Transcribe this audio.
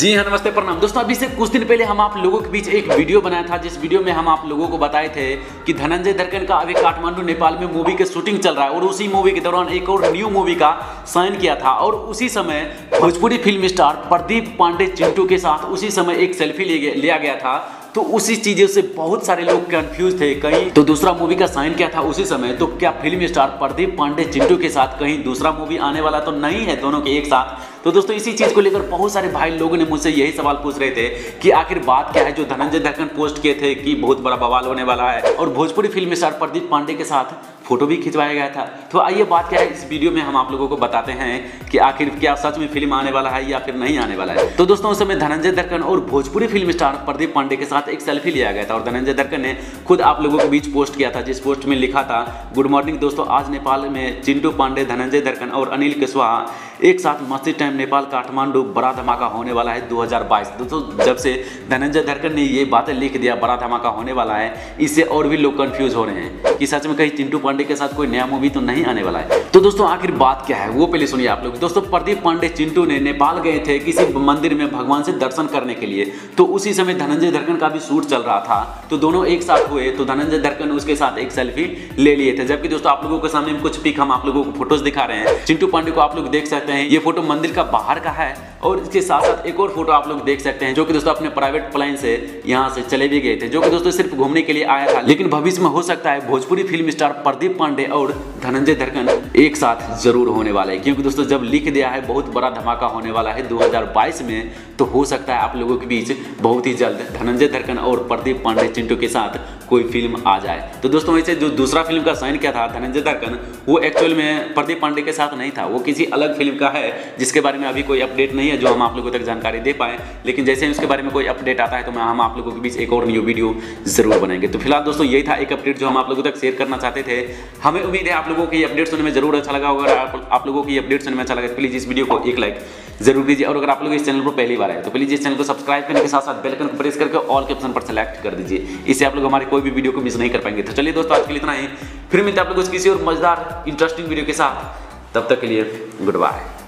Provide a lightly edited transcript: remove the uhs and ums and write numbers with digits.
जी हाँ, नमस्ते, प्रणाम दोस्तों। अभी से कुछ दिन पहले हम आप लोगों के बीच एक वीडियो बनाया था, जिस वीडियो में हम आप लोगों को बताए थे कि धनंजय दर्कन का अभी काठमांडू नेपाल में मूवी की शूटिंग चल रहा है और उसी मूवी के दौरान एक और न्यू मूवी का साइन किया था और उसी समय भोजपुरी फिल्म स्टार प्रदीप पांडे चिंटू के साथ उसी समय एक सेल्फी लिया गया था। तो उसी चीज़ों से बहुत सारे लोग कंफ्यूज थे, कहीं तो दूसरा मूवी का साइन किया था उसी समय, तो क्या फिल्म स्टार प्रदीप पांडे चिंटू के साथ कहीं दूसरा मूवी आने वाला तो नहीं है दोनों के एक साथ। तो दोस्तों इसी चीज़ को लेकर बहुत सारे भाई लोगों ने मुझसे यही सवाल पूछ रहे थे कि आखिर बात क्या है जो धनंजय दर्कन पोस्ट किए थे कि बहुत बड़ा बवाल होने वाला है और भोजपुरी फिल्म स्टार प्रदीप पांडे के साथ फोटो भी खिंचवाया गया था। तो आइए बात क्या है इस वीडियो में हम आप लोगों को बताते हैं कि आखिर क्या सच में फिल्म आने वाला है या फिर नहीं आने वाला है। तो दोस्तों उस समय धनंजय दर्कन और भोजपुरी फिल्म स्टार प्रदीप पांडे के साथ एक सेल्फी लिया गया था और धनंजय दर्कन ने खुद आप लोगों के बीच पोस्ट किया था, जिस पोस्ट में लिखा था, गुड मॉर्निंग दोस्तों, आज नेपाल में चिंटू पांडे, धनंजय दर्कन और अनिल कुशवाहा एक साथ मस्ती टाइम नेपाल काठमांडू बड़ा धमाका होने वाला है 2022। दोस्तों जब से धनंजय दर्कन ने ये बातें लिख दिया बड़ा धमाका होने वाला है, इससे और भी लोग कंफ्यूज हो रहे हैं कि सच में कहीं चिंटू पांडे के साथ कोई नया मूवी तो नहीं आने वाला है। तो दोस्तों आखिर बात क्या है वो पहले सुनिए आप लोग। दोस्तों प्रदीप पांडे चिंटू ने नेपाल गए थे किसी मंदिर में भगवान से दर्शन करने के लिए, तो उसी समय धनंजय दर्कन का भी शूट चल रहा था, तो दोनों एक साथ हुए, तो धनंजय दर्कन उसके साथ एक सेल्फी ले लिए थे। जबकि दोस्तों आप लोगों के सामने कुछ पिक हम आप लोगों को फोटोज दिखा रहे हैं। चिंटू पांडे को आप लोग देख सकते हैं, ये फोटो मंदिर का बाहर का है और इसके साथ साथ एक और फोटो आप लोग देख सकते हैं जो कि दोस्तों अपने प्राइवेट प्लेन से यहाँ से चले भी गए थे, जो कि दोस्तों सिर्फ घूमने के लिए आया था। लेकिन भविष्य में हो सकता है भोजपुरी फिल्म स्टार प्रदीप पांडे और धनंजय दर्कन एक साथ जरूर होने वाला है, क्योंकि दोस्तों जब लिख दिया है बहुत बड़ा धमाका होने वाला है 2022 में, तो हो सकता है आप लोगों के बीच बहुत ही जल्द धनंजय दर्कन और प्रदीप पांडे चिंटू के साथ कोई फिल्म आ जाए। तो दोस्तों वैसे जो दूसरा फिल्म का साइन किया था धनंजय दर्कन, वो एक्चुअल में प्रदीप पांडे के साथ नहीं था, वो किसी अलग फिल्म का है जिसके बारे में अभी कोई अपडेट नहीं है जो हम आप लोगों तक जानकारी दे पाए। लेकिन जैसे ही उसके बारे में कोई अपडेट आता है तो हम आप लोगों के बीच एक और न्यू वीडियो जरूर बनाएंगे। तो फिलहाल दोस्तों यही था एक अपडेट जो हम आप लोगों तक शेयर करना चाहते थे। हमें उम्मीद है आप लोगों को ये अपडेट सुनने में जरूर अच्छा लगा होगा। अगर आप लोगों की अपडेट सुनने में अच्छा लगा तो प्लीज इस वीडियो को एक लाइक जरूर दीजिए और अगर आप लोग इस चैनल पर पहली बार आए तो प्लीज इस चैनल को सब्सक्राइब करने के साथ साथ बेल आइकन को प्रेस करके ऑल के ऑप्शन पर सेलेक्ट कर दीजिए, इससे आप लोग हमारे कोई भी वीडियो को मिस नहीं कर पाएंगे। तो चलिए दोस्तों आज के लिए इतना ही, फिर मिलते हैं आप लोगों को किसी और मजेदार इंटरेस्टिंग वीडियो के साथ, तब तक के लिए गुड बाय।